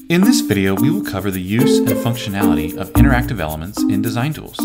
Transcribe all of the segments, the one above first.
In this video, we will cover the use and functionality of interactive elements in design tools.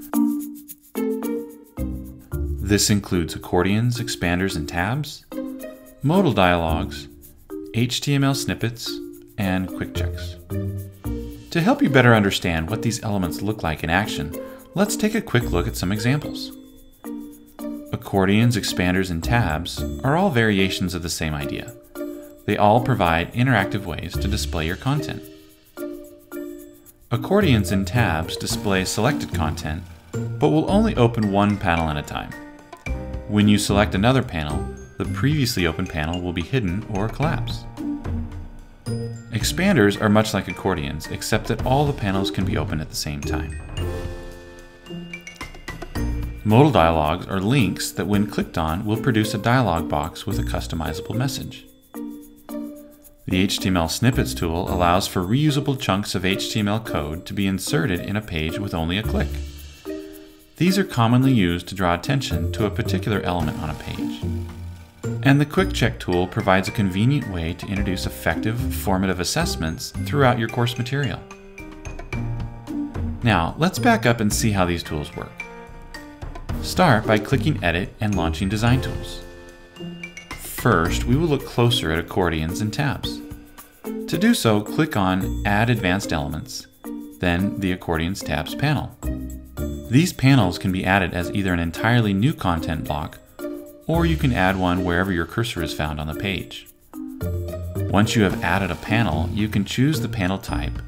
This includes accordions, expanders, and tabs, modal dialogs, HTML snippets, and quick checks. To help you better understand what these elements look like in action, let's take a quick look at some examples. Accordions, expanders, and tabs are all variations of the same idea. They all provide interactive ways to display your content. Accordions and tabs display selected content, but will only open one panel at a time. When you select another panel, the previously open panel will be hidden or collapse. Expanders are much like accordions, except that all the panels can be opened at the same time. Modal dialogs are links that when clicked on will produce a dialog box with a customizable message. The HTML Snippets tool allows for reusable chunks of HTML code to be inserted in a page with only a click. These are commonly used to draw attention to a particular element on a page. And the Quick Check tool provides a convenient way to introduce effective, formative assessments throughout your course material. Now, let's back up and see how these tools work. Start by clicking Edit and launching Design Tools. First, we will look closer at accordions and tabs. To do so, click on Add Advanced Elements, then the Accordions Tabs panel. These panels can be added as either an entirely new content block, or you can add one wherever your cursor is found on the page. Once you have added a panel, you can choose the panel type,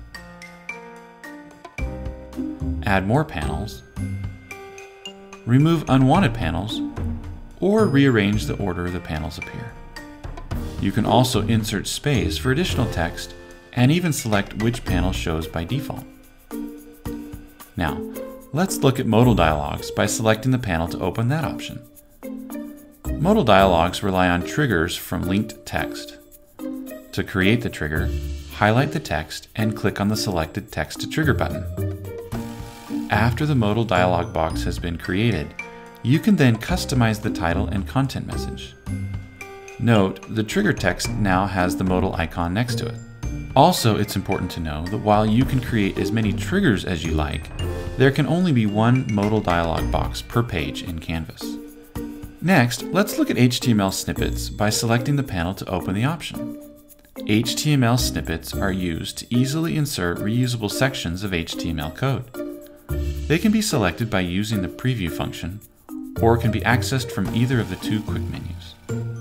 add more panels, remove unwanted panels, or rearrange the order the panels appear. You can also insert space for additional text and even select which panel shows by default. Now, let's look at modal dialogs by selecting the panel to open that option. Modal dialogs rely on triggers from linked text. To create the trigger, highlight the text and click on the selected Text to Trigger button. After the modal dialog box has been created, you can then customize the title and content message. Note, the trigger text now has the modal icon next to it. Also, it's important to know that while you can create as many triggers as you like, there can only be one modal dialog box per page in Canvas. Next, let's look at HTML snippets by selecting the panel to open the option. HTML snippets are used to easily insert reusable sections of HTML code. They can be selected by using the preview function, or can be accessed from either of the two quick menus.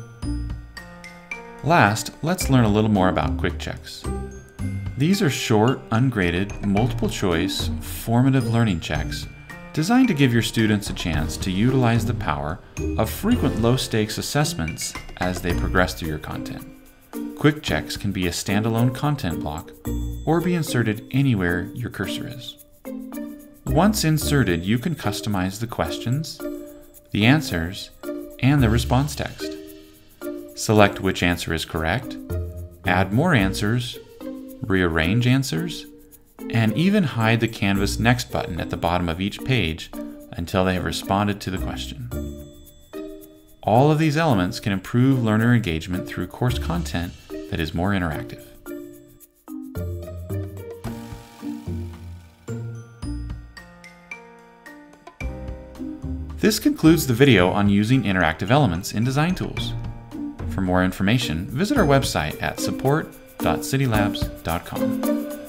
Last, let's learn a little more about quick checks. These are short, ungraded, multiple choice, formative learning checks designed to give your students a chance to utilize the power of frequent low-stakes assessments as they progress through your content. Quick checks can be a standalone content block or be inserted anywhere your cursor is. Once inserted, you can customize the questions, the answers, and the response text. Select which answer is correct, add more answers, rearrange answers, and even hide the Canvas Next button at the bottom of each page until they have responded to the question. All of these elements can improve learner engagement through course content that is more interactive. This concludes the video on using interactive elements in design tools. For more information, visit our website at support.cidilabs.com.